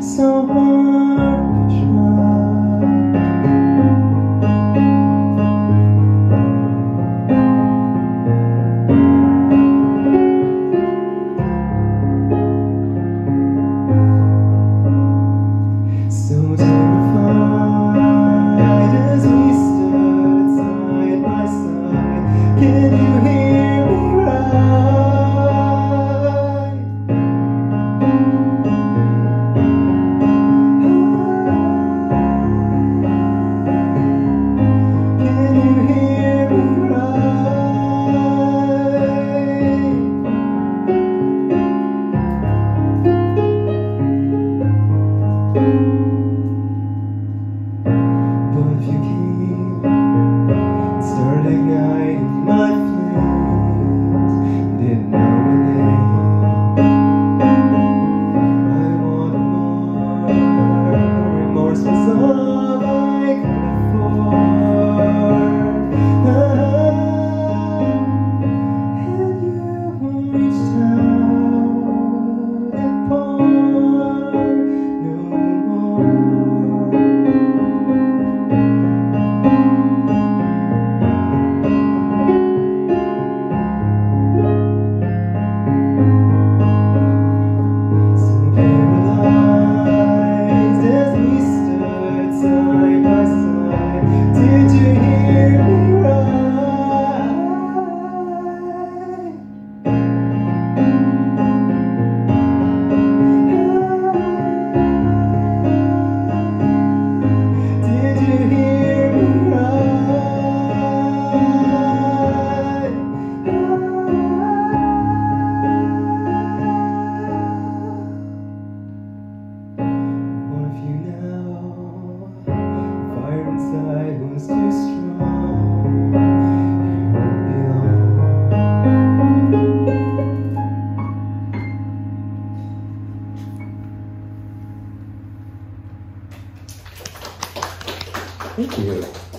so hard to try. So terrified as we stood side by side, can you hear me cry? Can you hear me cry? But if you came, started igniting my flames, didn't know a name. I wanted more, remorseless love I could afford. And you reached out and poured no more. Side by side, did you hear me cry? Did you hear me cry? One of you now, fire inside was too strong. You won't be long. Thank you.